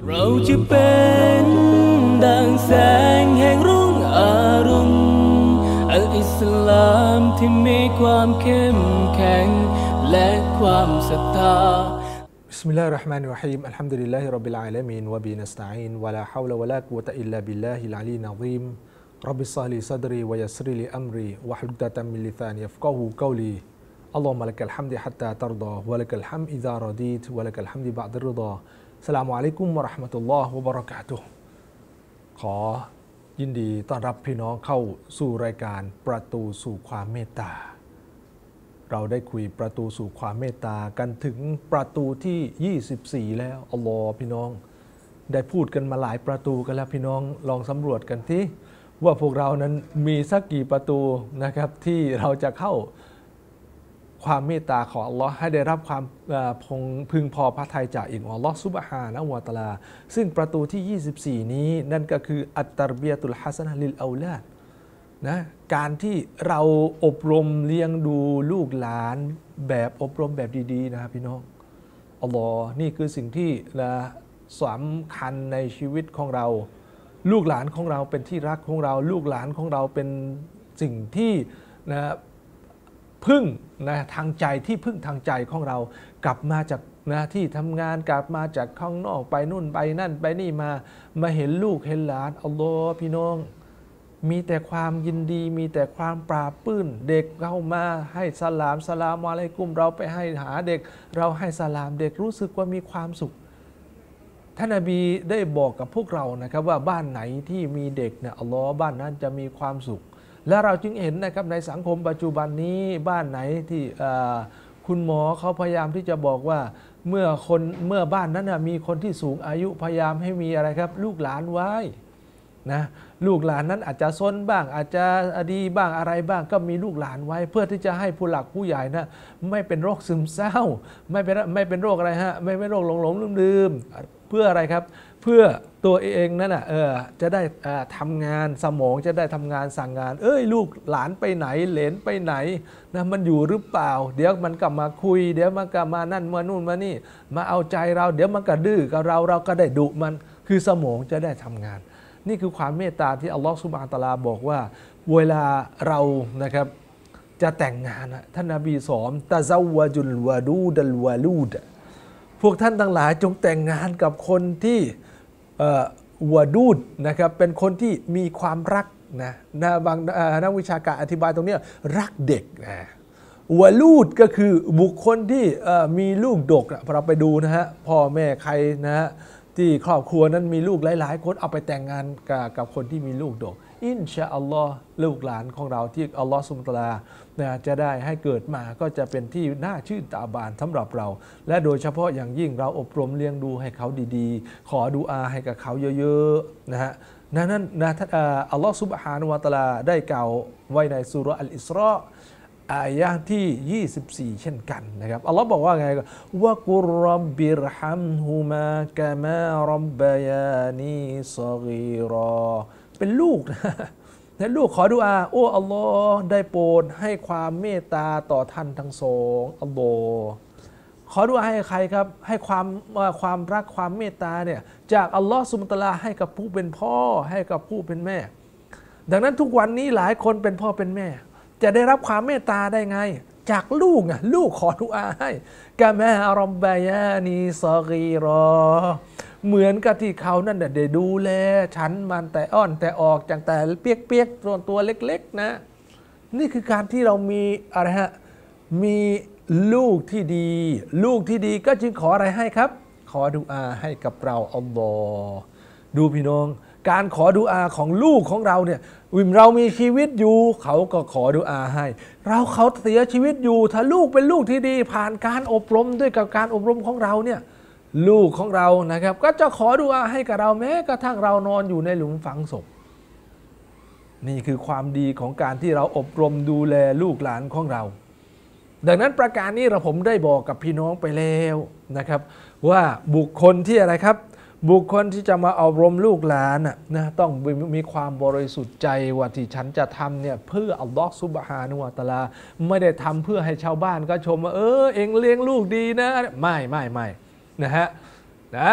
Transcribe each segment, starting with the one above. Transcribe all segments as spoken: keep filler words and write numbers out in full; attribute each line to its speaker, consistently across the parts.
Speaker 1: เราจะเป็นดังแสงแห่งรุ่งอรุณอัลอิสลามที่มีความเข้มแข็งและความศรัทธา
Speaker 2: บิสมิลลาฮิรเราะห์มานิรเราะฮีมอัลฮัมดุลิลลาฮิร็อบบิลอาลามีนวะบินัสตะอีนวะลาฮาวละวะลากุวะตะอิลลาบิลลาฮิลอะลีย อะซีมร็อบบิชเราะห์ลีซัดรีวะยัสริลีอัมรีวะฮลุกดะตัมมินลิซานียัฟกะฮูกอลีอัลลอฮุมะลักัลฮัมดุฮัตตาตัรฎอวะลักัลฮัมดุอิซารอดีตวะลักัลฮัมดุบะอ์ดัรฎออัสสลามุอะลัยกุมวะเราะห์มะตุลลอฮ์วะบะเราะกาตุฮ์ขอยินดีต้อนรับพี่น้องเข้าสู่รายการประตูสู่ความเมตตาเราได้คุยประตูสู่ความเมตตากันถึงประตูที่ยี่สิบสี่แล้วอัลลอฮ์พี่น้องได้พูดกันมาหลายประตูกันแล้วพี่น้องลองสำรวจกันที่ว่าพวกเรานั้นมีสักกี่ประตูนะครับที่เราจะเข้าความเมตตาของอัลลอฮ์ให้ได้รับความพึงพอพระทัยจากอีกอัลลอฮ์ซุบฮานะฮูวะตะอาลาซึ่งประตูที่ยี่สิบสี่นี้นั่นก็คืออัตตัรบียะตุลฮะซะนะฮ์ลิลเอาลาดนะการที่เราอบรมเลี้ยงดูลูกหลานแบบอบรมแบบดีๆนะครับพี่น้องอัลลอฮ์นี่คือสิ่งที่นะสำคัญในชีวิตของเราลูกหลานของเราเป็นที่รักของเราลูกหลานของเราเป็นสิ่งที่นะพึ่งนะทางใจที่พึ่งทางใจของเรากลับมาจากนะที่ทำงานกลับมาจากข้างนอกไปนู่นไปนั่นไปนี่มามาเห็นลูกเห็นหลานอัลลอฮ์พี่น้องมีแต่ความยินดีมีแต่ความปราบปลื้มเด็กเข้ามาให้สลามสลามอะลัยกุมเราไปให้หาเด็กเราให้สลามเด็กรู้สึกว่ามีความสุขท่านนบีได้บอกกับพวกเรานะครับว่าบ้านไหนที่มีเด็กเนี่ยอัลลอฮ์บ้านนั้นจะมีความสุขและเราจึงเห็นนะครับในสังคมปัจจุบันนี้บ้านไหนที่คุณหมอเขาพยายามที่จะบอกว่าเมื่อคนเมื่อบ้านนั้นมีคนที่สูงอายุพยายามให้มีอะไรครับลูกหลานไว้นะลูกหลานนั้นอาจจะซนบ้างอาจจะดีบ้างอะไรบ้างก็มีลูกหลานไว้เพื่อที่จะให้ผู้หลักผู้ใหญ่นะไม่เป็นโรคซึมเศร้าไม่เป็นไม่เป็นโรคอะไรฮะไม่เป็นโรคหลงหลงลืมลืมเพื่ออะไรครับเพื่อตัวเองนั่นน่ะเออจะได้ทำงานสมองจะได้ทำงานสั่งงานเอ้ยลูกหลานไปไหนเหลนไปไหนนะมันอยู่หรือเปล่าเดี๋ยวมันกลับมาคุยเดี๋ยวมันกลับมานั่นมานู่นมานี่มาเอาใจเราเดี๋ยวมันก็ดื้อกับเราเราก็ได้ดุมันคือสมองจะได้ทำงานนี่คือความเมตตาที่อัลลอฮฺซุบฮานะฮูวะตะอาลาบอกว่าเวลาเรานะครับจะแต่งงานท่านนบีสอนตะซาวะจุลวะดูดัลวะลูดพวกท่านทั้งหลายจงแต่งงานกับคนที่วะดูดนะครับเป็นคนที่มีความรักนะนะบางนักวิชาการอธิบายตรงนี้รักเด็กนะวะลูดก็คือบุคคลที่มีลูกดกเราไปดูนะฮะพ่อแม่ใครนะฮะที่ครอบครัวนั้นมีลูกหลายๆคนเอาไปแต่งงานกับคนที่มีลูกดกอินชาอัลลอฮ์ลูกหลานของเราที่อัลลอฮ์ซุบฮานะฮูวะตะอาลานะจะได้ให้เกิดมาก็จะเป็นที่น่าชื่นตาบานสำหรับเราและโดยเฉพาะอย่างยิ่งเราอบรมเลี้ยงดูให้เขาดีๆขอดุอาให้กับเขาเยอะๆนะฮะนั้นนะอัลลอฮ์ซุบฮานะฮูวะตะอาลาได้กล่าวไว้ในซูเราะห์อัลอิสเราะห์อายะห์ที่ยี่สิบสี่เช่นกันนะครับอัลลอฮ์บอกว่าไงวะกุรร็อบบิรฮัมฮุมากะมาร็อบบะยานีศอกีรอเป็นลูกนะและลูกขอดุอาโอ้อัลลอฮ์ได้โปรดให้ความเมตตาต่อท่านทั้งสองอัลลอฮ์ขอดุอาให้ใครครับให้ความความรักความเมตตาเนี่ยจากอัลลอฮ์ซุบฮานะฮูวะตะอาลาให้กับผู้เป็นพ่อให้กับผู้เป็นแม่ดังนั้นทุกวันนี้หลายคนเป็นพ่อเป็นแม่จะได้รับความเมตตาได้ไงจากลูกนะลูกขอดุอาให้กะมาร็อบบะยานีศอกีรอเหมือนกับที่เขานั่นได้ดูแลฉันมันแต่อ้อนแต่ออกจากแต่เปียกๆตัวตัวเล็กๆนะนี่คือการที่เรามีอะไรฮะมีลูกที่ดีลูกที่ดีก็จึงขออะไรให้ครับขอดุอาให้กับเราอัลลอฮ์ดูพี่น้องการขอดุอาของลูกของเราเนี่ยวิมเรามีชีวิตอยู่เขาก็ขอดุอาให้เราเขาเสียชีวิตอยู่ถ้าลูกเป็นลูกที่ดีผ่านการอบรมด้วยกับการอบรมของเราเนี่ยลูกของเรานะครับก็จะขอดุอาให้กับเราแม้กระทั่งเรานอนอยู่ในหลุมฝังศพนี่คือความดีของการที่เราอบรมดูแลลูกหลานของเราดังนั้นประการนี้เราผมได้บอกกับพี่น้องไปแล้วนะครับว่าบุคคลที่อะไรครับบุคคลที่จะมาอบรมลูกหลานนะต้องมีความบริสุทธิ์ใจว่าที่ฉันจะทำเนี่ยเพื่ออัลลอฮฺซุบฮานะฮูวะตะอาลาไม่ได้ทำเพื่อให้ชาวบ้านก็ชมว่าเออเองเลี้ยงลูกดีนะไม่ไม่ไม่นะฮะนะ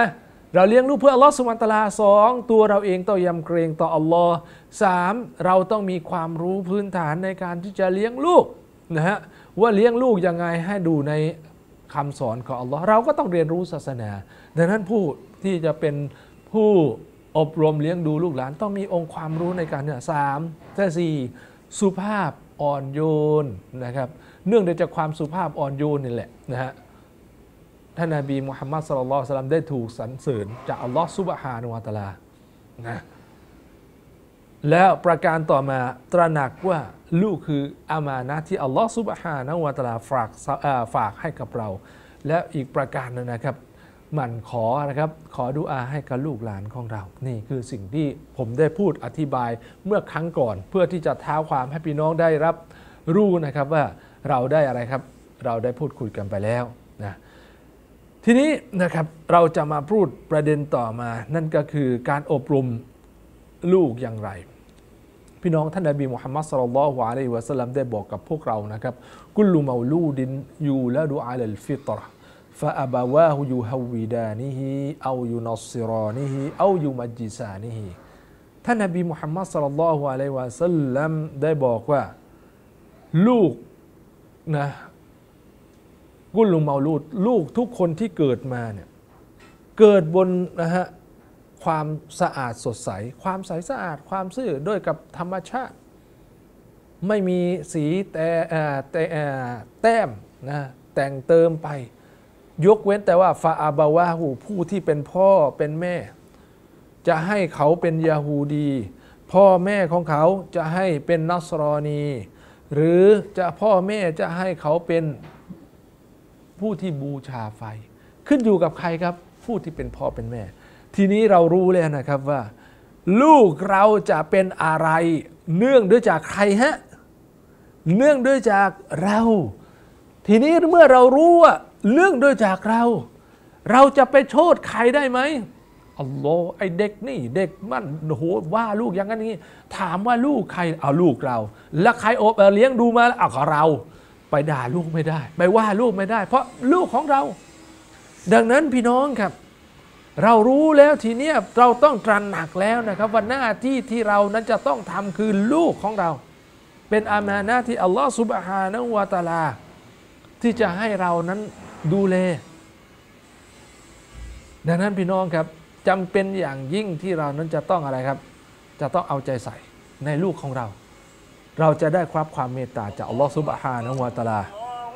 Speaker 2: เราเลี้ยงลูกเพื่ออัลลอฮ์ซุบฮานะฮูวะตะอาลาสองตัวเราเองต้องยำเกรงต่ออัลลอฮ์สามเราต้องมีความรู้พื้นฐานในการที่จะเลี้ยงลูกนะฮะว่าเลี้ยงลูกยังไงให้ดูในคำสอนของอัลลอฮ์เราก็ต้องเรียนรู้ศาสนาดังนั้นผู้ที่จะเป็นผู้อบรมเลี้ยงดูลูกหลานต้องมีองค์ความรู้ในการเนี่ยสามและสี่สุภาพอ่อนโยนนะครับเนื่องจากความสุภาพอ่อนโยนนี่แหละนะฮะท่านนบีมุฮัมมัดศ็อลลัลลอฮุอะลัยฮิวะซัลลัมได้ถูกสรรเสริญจากอัลลอฮ์ซุบฮานะฮูวะตะอาลานะแล้วประการต่อมาตระหนักว่าลูกคืออามานะห์ที่อัลลอฮ์ซุบฮานะฮูวะตะอาลาฝากฝากให้กับเราและอีกประการนึงนะครับหมั่นขอนะครับขอดุอาให้กับลูกหลานของเรานี่คือสิ่งที่ผมได้พูดอธิบายเมื่อครั้งก่อนเพื่อที่จะท้าวความให้พี่น้องได้รับรู้นะครับว่าเราได้อะไรครับเราได้พูดคุยกันไปแล้วนะทีนี้นะครับเราจะมาพูดประเด็นต่อมานั่นก็คือการอบรมลูกอย่างไรพี่น้องท่านนบีมุฮัมมัดศ็อลลัลลอฮุอะลัยฮิวะซัลลัมได้บอกกับพวกเรานะครับกุลลุเมาลูดินยูละดุอะลัลฟิตเราะห์ฟะอะบาวาฮุยูฮวิดานิฮิเอายูนัสซิรานิฮิเอายูมัจญิซานิฮิท่านนบีมุฮัมมัดศ็อลลัลลอฮุอะลัยฮิวะซัลลัมได้บอกว่าลูกนะกุลลุเมาลูดลูกทุกคนที่เกิดมาเนี่ยเกิดบนนะฮะความสะอาดสดใสความใสสะอาดความซื่อด้วยกับธรรมชาติไม่มีสีแต่แต่แต้มนะแต่งเติมไปยกเว้นแต่ว่าฟาอาบาวาหูผู้ที่เป็นพ่อเป็นแม่จะให้เขาเป็นยาฮูดีพ่อแม่ของเขาจะให้เป็นนัสรอนีหรือจะพ่อแม่จะให้เขาเป็นผู้ที่บูชาไฟขึ้นอยู่กับใครครับผู้ที่เป็นพ่อเป็นแม่ทีนี้เรารู้แล้วนะครับว่าลูกเราจะเป็นอะไรเนื่องด้วยจากใครฮะเนื่องด้วยจากเราทีนี้เมื่อเรารู้ว่าเนื่องด้วยจากเราเราจะไปโทษใครได้ไหมอัลลอฮ์ไอเด็กนี่เด็กมันโหว่าลูกอย่างนั้นนี้ถามว่าลูกใครเอาลูกเราแล้วใครอบเลี้ยงดูมาเอาก็เราไปด่าลูกไม่ได้ไปว่าลูกไม่ได้เพราะลูกของเราดังนั้นพี่น้องครับเรารู้แล้วทีเนี้ยเราต้องตระหนักแล้วนะครับว่าหน้าที่ที่เรานั้นจะต้องทำคือลูกของเราเป็นอามานะห์ที่อัลลอฮฺซุบฮานะฮูวะตะอาลาที่จะให้เรานั้นดูแลดังนั้นพี่น้องครับจำเป็นอย่างยิ่งที่เรานั้นจะต้องอะไรครับจะต้องเอาใจใส่ในลูกของเราเราจะได้รับความเมตตาจากอัลลอฮฺซุบฮานะฮูวะตะอาลา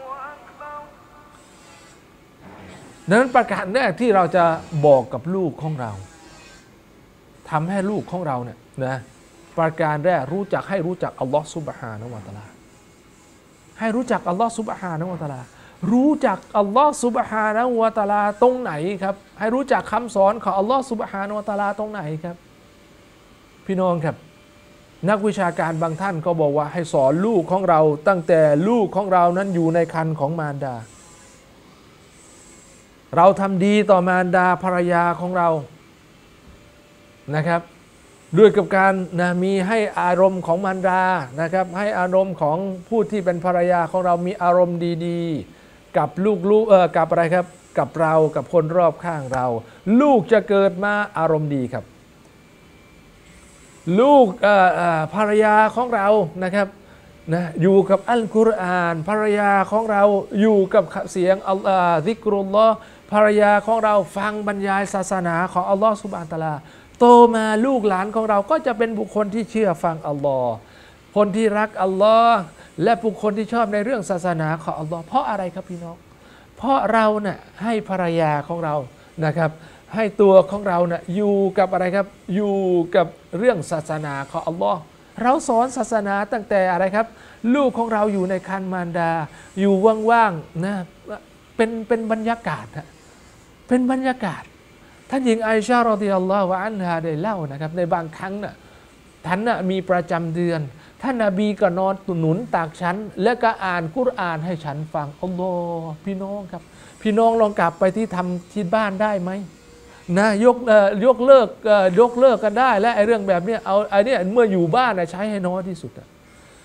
Speaker 2: ดังนั้นประการแรกที่เราจะบอกกับลูกของเราทำให้ลูกของเราเนี่ยนะประการแรกรู้จักให้รู้จักอัลลอฮฺซุบฮานะฮูวะตะอาลาให้รู้จักอัลลอฮฺซุบฮานะฮูวะตะอาลารู้จักอัลลอฮฺซุบฮานะฮูวะตะอาลาตรงไหนครับให้รู้จักคำสอนของอัลลอฮฺซุบฮานะฮูวะตะอาลาตรงไหนครับพี่น้องครับนักวิชาการบางท่านก็บอกว่าให้สอนลูกของเราตั้งแต่ลูกของเรานั้นอยู่ในครรภ์ของมารดาเราทำดีต่อมารดาภรรยาของเรานะครับด้วยกับการนะมีให้อารมณ์ของมารดานะครับให้อารมณ์ของผู้ที่เป็นภรรยาของเรามีอารมณ์ดีๆกับลูกๆเออกับอะไรครับกับเรากับคนรอบข้างเราลูกจะเกิดมาอารมณ์ดีครับลูกภรรยาของเรานะครับนะอยู่กับอัลกุรอานภรรยาของเราอยู่กับเสียงอัลลอฮ์ซิกรุลลอฮ์ภรรยาของเราฟังบรรยายศาสนาของอัลลอฮ์ซุบฮานะฮูวะตะอาลาโตมาลูกหลานของเราก็จะเป็นบุคคลที่เชื่อฟังอัลลอฮ์คนที่รักอัลลอฮ์และบุคคลที่ชอบในเรื่องศาสนาของอัลลอฮ์เพราะอะไรครับพี่น้องเพราะเราเนี่ยให้ภรรยาของเรานะครับให้ตัวของเราเนี่ยอยู่กับอะไรครับอยู่กับเรื่องศาสนาของอัลลอฮ์เราสอนศาสนาตั้งแต่อะไรครับลูกของเราอยู่ในครรภ์มารดาอยู่ว่างๆนะเป็นเป็นบรรยากาศฮะเป็นบรรยากาศท่านหญิงไอชารอฎิยัลลอฮุอันฮาได้เล่านะครับในบางครั้งน่ะท่านน่ะมีประจำเดือนท่านนบีก็นอนตุหนุนตากฉันและก็อ่านกุรอานให้ฉันฟังอัลลอฮ์พี่น้องครับพี่น้องลองกลับไปที่ทำที่บ้านได้ไหมนะยกยกเลิกยกเลิกกันได้และไอ้เรื่องแบบนี้เอาไอ้นี่เมื่ออยู่บ้านใช้ให้น้อยที่สุด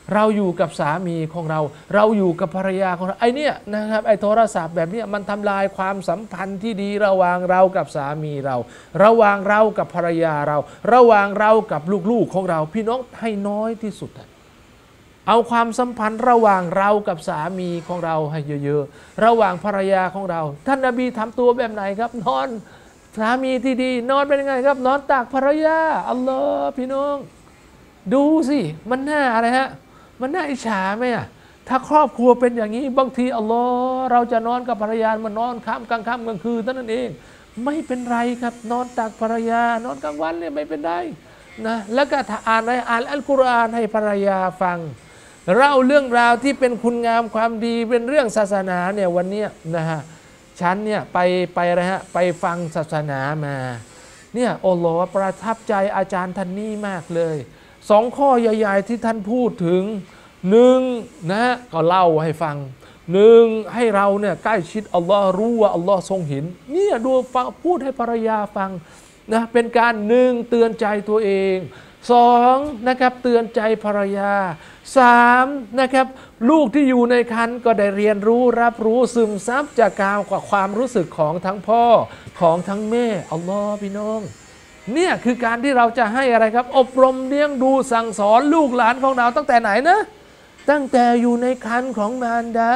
Speaker 3: เราอยู่กับสามีของเราเราอยู่กับภรรยาของเราไอเนี้ยนะครับไอโทรศัพท์แบบเนี้ยมันทำลายความสัมพันธ์ที่ดีระหว่างเรากับสามีเราระหว่างเรากับภรรยาเราระหว่างเรากับลูกๆของเราพี่น้องให้น้อยที่สุดเอาความสัมพันธ์ระหว่างเรากับสามีของเราให้เยอะๆระหว่างภรรยาของเราท่านนบีทำตัวแบบไหนครับนอนสามีที่ดีนอนเป็นยังไงครับนอนตากภรรยาอัลลอฮ์พี่น้องดูสิมันน่าอะไรฮะมันน่าอิจฉาไหมอ่ะถ้าครอบครัวเป็นอย่างนี้บางทีอัลลอฮ์เราจะนอนกับภรรยามันนอนค่ำกลางค่ำกลางคืนเท่านั้นเองไม่เป็นไรครับนอนตากภรรยานอนกลางวันเนี่ยไม่เป็นไรนะแล้วก็อ่านอ่านอัลกุรอานให้ภรรยาฟังเล่าเรื่องราวที่เป็นคุณงามความดีเป็นเรื่องศาสนาเนี่ยวันนี้นะฮะฉันเนี่ยไปไปอะไรฮะไปฟังศาสนามาเนี่ยอัลลอฮ์ประทับใจอาจารย์ท่านนี้มากเลยสองข้อใหญ่ๆที่ท่านพูดถึงหนึ่งนะก็เล่าให้ฟังหนึ่งให้เราเนี่ยใกล้ชิดอัลลอฮ์รู้ว่าอัลลอฮ์ทรงเห็นเนี่ยดูฟังพูดให้ภรรยาฟังนะเป็นการหนึ่งเตือนใจตัวเองสองนะครับเตือนใจภรรยาสามนะครับลูกที่อยู่ในครรภ์ก็ได้เรียนรู้รับรู้ซึมซับจากการกับความรู้สึกของทั้งพ่อของทั้งแม่อัลลอฮ์พี่น้องเนี่ยคือการที่เราจะให้อะไรครับอบรมเลี้ยงดูสั่งสอนลูกหลานของเราตั้งแต่ไหนนะตั้งแต่อยู่ในครรภ์ของมารดา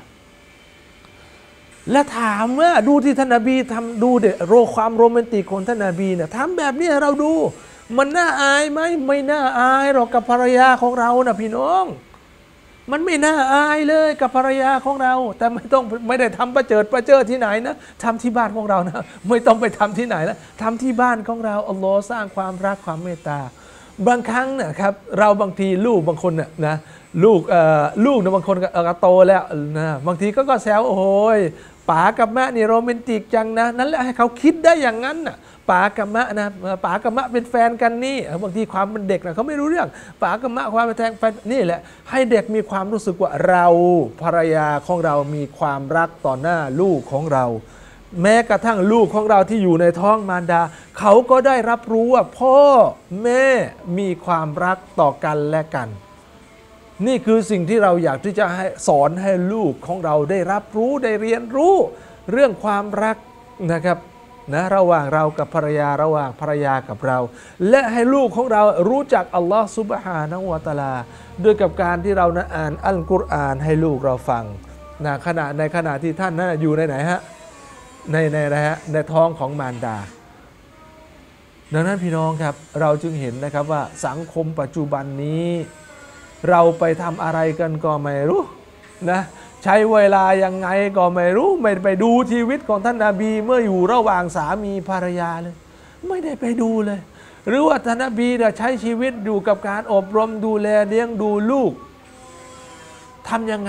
Speaker 3: และถามว่าดูที่ท่านนบีทำดูเด็โรความโรแมนติกของท่านนบีเนี่ยทำแบบนี้เราดูมันน่าอายไหมไม่น่าอายหรอกกับภรรยาของเรานะพี่น้องมันไม่น่าอายเลยกับภรรยาของเราแต่ไม่ต้องไม่ได้ทำประเจิดประเจิดที่ไหนนะทำที่บ้านของเรานะไม่ต้องไปทำที่ไหนแล้วทำที่บ้านของเราอัลลอฮ์สร้างความรักความเมตตาบางครั้งนะครับเราบางทีลูกบางคนน่ะนะลูกเอ่อลูกนะบางคนก็โตแล้วนะบางทีก็ก็แซวโอ้โหป๋ากับแม่นี่โรแมนติกจังนะนั่นแหละให้เขาคิดได้อย่างนั้นน่ะป๋ากับมะนะป๋ากับมะเป็นแฟนกันนี่บางทีความเป็นเด็กนะเขาไม่รู้เรื่องป๋ากับมะความเป็นแฟนนี่แหละให้เด็กมีความรู้สึกว่าเราภรรยาของเรามีความรักต่อหน้าลูกของเราแม้กระทั่งลูกของเราที่อยู่ในท้องมารดาเขาก็ได้รับรู้ว่าพ่อแม่มีความรักต่อกันและกันนี่คือสิ่งที่เราอยากที่จะให้สอนให้ลูกของเราได้รับรู้ได้เรียนรู้เรื่องความรักนะครับนะระหว่างเรากับภรรยาระหว่างภรรยากับเราและให้ลูกของเรารู้จักอัลลอฮ์ซุบฮานะฮูวะตะอาลาด้วยกับการที่เรานะอ่านอัลกุรอานให้ลูกเราฟังนะขณะในขณะที่ท่านนั้นอยู่ในไหนฮะในในอะไรฮะในท้องของมารดาดังนั้นพี่น้องครับเราจึงเห็นนะครับว่าสังคมปัจจุบันนี้เราไปทำอะไรกันก็ไม่รู้นะใช้เวลายังไงก็ไม่รู้ไม่ไปดูชีวิตของท่านนบีเมื่ออยู่ระหว่างสามีภรรยาเลยไม่ได้ไปดูเลยหรือว่าท่านนบีเนี่ยใช้ชีวิตอยู่กับการอบรมดูแลเลี้ยงดูลูกทำยังไง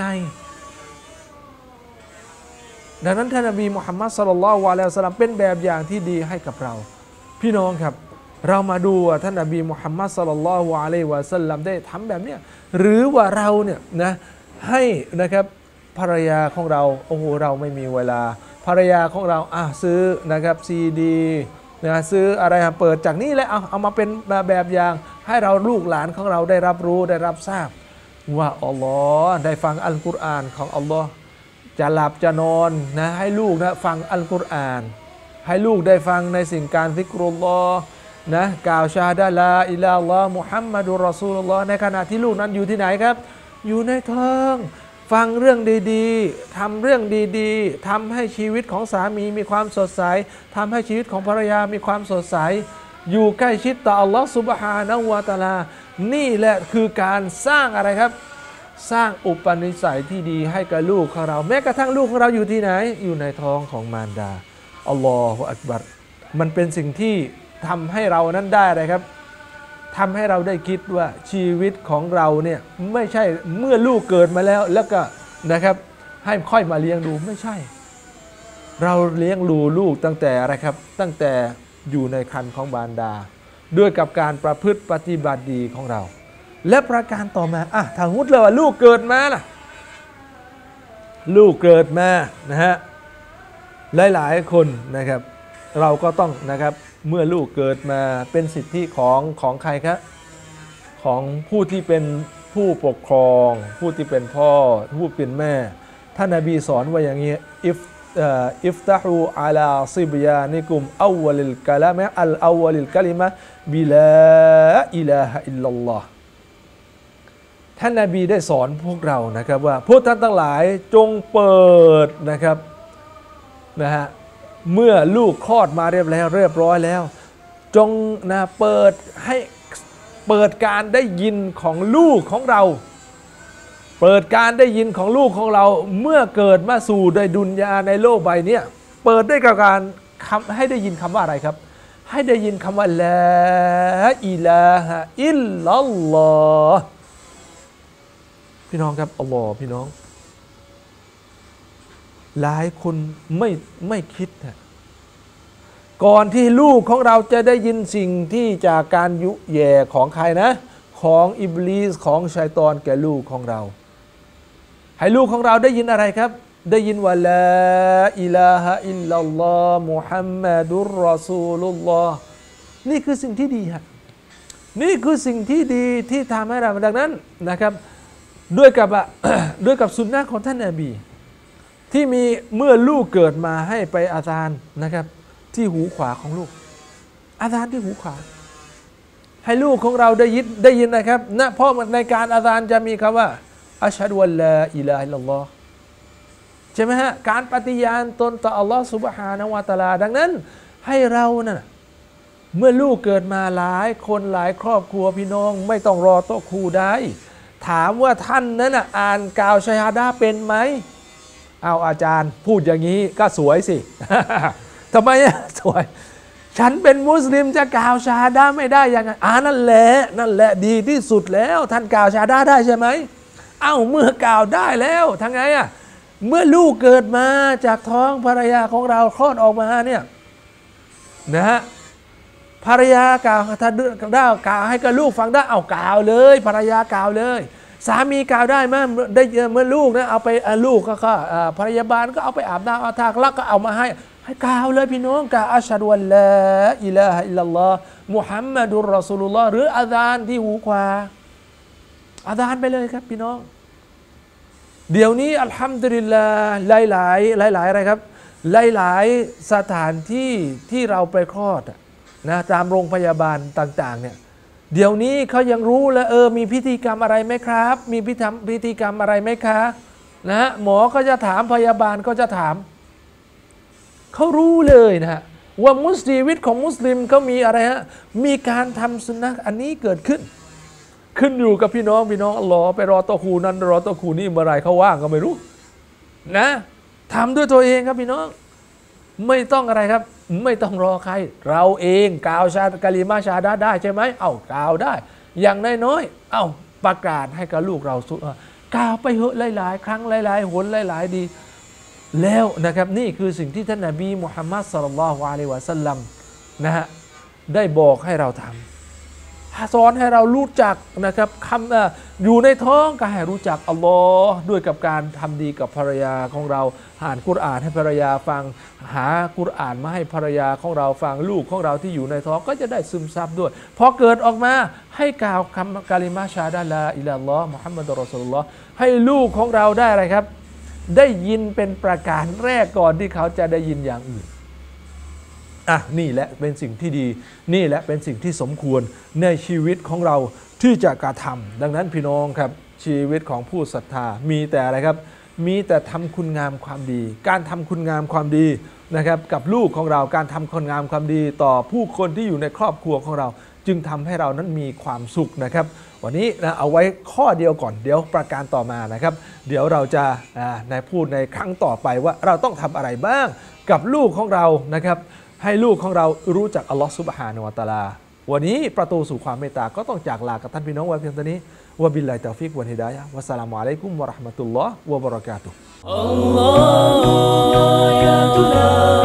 Speaker 3: ดังนั้นท่านนบีมุฮัมมัดศ็อลลัลลอฮุอะลัยฮิวะซัลลัมเป็นแบบอย่างที่ดีให้กับเราพี่น้องครับเรามาดูว่าท่านนบีมุฮัมมัดศ็อลลัลลอฮุอะลัยฮิวะซัลลัมได้ทำแบบนี้หรือว่าเราเนี่ยนะให้นะครับภรรยาของเราโอ้โหเราไม่มีเวลาภรรยาของเราอ่ะซื้อนะครับซีดีนะซื้ออะไรเปิดจากนี้แล้วเอาเอามาเป็นแบบอย่างให้เราลูกหลานของเราได้รับรู้ได้รับทราบว่าอัลลอฮ์ได้ฟังอัลกุรอานของอัลลอฮ์จะหลับจะนอนนะให้ลูกนะฟังอัลกุรอานให้ลูกได้ฟังในสิ่งการซิกรุลลอฮ์นะกล่าวชาดะลาอิลาอัลลอฮ์มุฮัมมัดุรรอซูลุลลอฮ์ในขณะที่ลูกนั้นอยู่ที่ไหนครับอยู่ในท้องฟังเรื่องดีๆทำเรื่องดีๆทำให้ชีวิตของสามีมีความสดใสทำให้ชีวิตของภรรยามีความสดใสอยู่ใกล้ชิดต่ออัลลอฮ์ซุบฮานะฮูวะตะอาลานี่แหละคือการสร้างอะไรครับสร้างอุปนิสัยที่ดีให้กับลูกของเราแม้กระทั่งลูกของเราอยู่ที่ไหนอยู่ในท้องของมารดาอัลลอฮฺอักบัรมันเป็นสิ่งที่ทำให้เรานั้นได้อะไรครับทำให้เราได้คิดว่าชีวิตของเราเนี่ยไม่ใช่เมื่อลูกเกิดมาแล้วแล้วก็นะครับให้ค่อยมาเลี้ยงดูไม่ใช่เราเลี้ยงดูลูกตั้งแต่อะไรครับตั้งแต่อยู่ในครรภ์ของมารดาด้วยกับการประพฤติปฏิบัติดีของเราและประการต่อมาอ่ะถ้าพูดเลยว่าลูกเกิดมาล่ะลูกเกิดมานะฮะหลายๆคนนะครับเราก็ต้องนะครับเมื่อลูกเกิดมาเป็นสิทธิของของใครครับของผู้ที่เป็นผผู้ปกครองผู้ที่เป็นพ่อผู้เป็นแม่ท่านนบีสอนว่าอย่างนี้อิฟอิฟตะฮูอาลาซิบยานิกุมอัวลิลกะลามะอัลอัวลิลกะลิมะบิลาอิลาฮะอิลลัลลอฮ์ท่านนบีได้สอนพวกเรานะครับว่าพวกท่านทั้งหลายจงเปิดนะครับนะฮะเมื่อลูกคลอดมาเรียบแล้วเรียบร้อยแล้วจงนะเปิดให้เปิดการได้ยินของลูกของเราเปิดการได้ยินของลูกของเราเมื่อเกิดมาสู่ในดุนยาในโลกใบนี้เปิดด้วยกับการคำให้ได้ยินคำว่าอะไรครับให้ได้ยินคำว่าลาอิลาฮะอิลลัลลอฮ์พี่น้องครับอัลลอฮ์พี่น้องหลายคนไม่ไม่คิดนะก่อนที่ลูกของเราจะได้ยินสิ่งที่จากการยุแย่ของใครนะของอิบลิสของชัยฏอนแก่ลูกของเราให้ลูกของเราได้ยินอะไรครับได้ยินว่าลาอิลาฮะอิลลัลลอฮ์มุฮัมมัดุรรอซูลุลลอฮ์นี่คือสิ่งที่ดีฮะนี่คือสิ่งที่ดีที่ทำให้เราดังนั้นนะครับด้วยกับ ด้วยกับสุนนะของท่านนบีที่มีเมื่อลูกเกิดมาให้ไปอาซานนะครับที่หูขวาของลูกอาซานที่หูขวาให้ลูกของเราได้ยินได้ยินนะครับนะเพราะในการอาซานจะมีคำว่าอัชฮะดุอัลลาอิลาฮะอิลลัลลอฮ์ใช่ไหมฮะการปฏิญาณตนต่ออัลลอฮ์ซุบฮานะฮูวะตะอาลาดังนั้นให้เรานะ่ะเมื่อลูกเกิดมาหลายคนหลายครอบครัวพี่น้องไม่ต้องรอโต๊ะครูได้ถามว่าท่านนั้นนะอ่านกล่าวชะฮาดะห์เป็นไหมเอาอาจารย์พูดอย่างนี้ก็สวยสิ ทำไมอ่ะสวยฉันเป็นมุสลิมจะกล่าวชะฮาดะห์ไม่ได้ยังไงอ่านั่นแหละนั่นแหละดีที่สุดแล้วท่านกล่าวชะฮาดะห์ได้ใช่ไหมเอ้าเมื่อกล่าวได้แล้วทำไงอ่ะเมื่อลูกเกิดมาจากท้องภรรยาของเราคลอดออกมาเนี่ยนะฮะภรรยากล่าวถ้าได้กล่าวให้กับลูกฟังได้เอากล่าวเลยภรรยากล่าวเลยสามีกล่าวได้ไหมได้เมื่อลูกนะเอาไปลูกก็ก็ภรรยาบาลก็เอาไปอาบน้ำเอาทากแล้วก็เอามาให้ให้กล่าวเลยพี่น้องกล่าวอัชฮะดุอัลลาอิลาฮะอิลลัลลอฮ์มุฮัมมัดุรรอซูลุลลอฮ์หรืออาซานที่หูขวาอาซานไปเลยครับพี่น้องเดี๋ยวนี้อัลฮัมดุลิลลาห์หลายหลายหลายหลายอะไรครับหลายหลายสถานที่ที่เราไปคลอดนะตามโรงพยาบาลต่างๆเนี่ยเดี๋ยวนี้เขายังรู้แล้วเออมีพิธีกรรมอะไรไหมครับมีพิธีพิธีกรรมอะไรไหมคะนะหมอก็จะถามพยาบาลก็จะถามเขารู้เลยนะฮะว่ามุสลิมวิตของมุสลิมเขามีอะไรฮะมีการทำสุนนะอันนี้เกิดขึ้นขึ้นอยู่กับพี่น้องพี่น้องอัลลอฮ์ไปรอโตะคูนั้นรอโตะคูนี่เมื่อไรเขาว่างก็ไม่รู้นะทำด้วยตัวเองครับพี่น้องไม่ต้องอะไรครับไม่ต้องรอใครเราเองกล่าวชาดกะลิมาชาดะได้ใช่ไหมเอ้ากล่าวได้อย่างน้อยๆเอ้าประกาศให้กับลูกเรากล่าวไปเหอะหลายๆครั้งหลายๆหนหลายๆดีแล้วนะครับนี่คือสิ่งที่ท่านนบีมุฮัมมัดศ็อลลัลลอฮุอะลัยฮิวะซัลลัมนะฮะได้บอกให้เราทำสอนให้เรารู้จักนะครับคำอยู่ในท้องก็ให้รู้จักอัลลอฮ์ด้วยกับการทำดีกับภรรยาของเราอ่านกุรอานให้ภรรยาฟังหากุรอานมาให้ภรรยาของเราฟังลูกของเราที่อยู่ในท้องก็จะได้ซึมซับด้วยพอเกิดออกมาให้กล่าวคำกะลิมาชาฮาดะห์ลาอิลาฮะอิลลัลลอฮ์มุฮัมมัดุรรอซูลุลลอฮ์ให้ลูกของเราได้อะไรครับได้ยินเป็นประการแรกก่อนที่เขาจะได้ยินอย่างอื่นอ่ะนี่แหละเป็นสิ่งที่ดีนี่แหละเป็นสิ่งที่สมควรในชีวิตของเราที่จะกระทำดังนั้นพี่น้องครับชีวิตของผู้ศรัทธามีแต่อะไรครับมีแต่ทำคุณงามความดีการทำคุณงามความดีนะครับกับลูกของเราการทำคุณงามความดีต่อผู้คนที่อยู่ในครอบครัวของเราจึงทำให้เรานั้นมีความสุขนะครับวันนี้นะเอาไว้ข้อเดียวก่อนเดี๋ยวประการต่อมานะครับเดี๋ยวเราจะในพูดในครั้งต่อไปว่าเราต้องทำอะไรบ้างกับลูกของเรานะครับให้ลูกของเรารู้จักอัลลอฮฺซุบฮานะฮูวะตะอาลาวันนี้ประตูสู่ความเมตตาก็ต้องจากลากับท่านพี่น้องไว้เพียงเท่านี้วะบิลลาฮิตอฟิกวัลฮิดายะฮ์วัสสลามุอะลัยกุมวะเราะห์มะตุลลอฮ์วะบะเราะกาตุฮ์อัลลอฮฺยาตุลา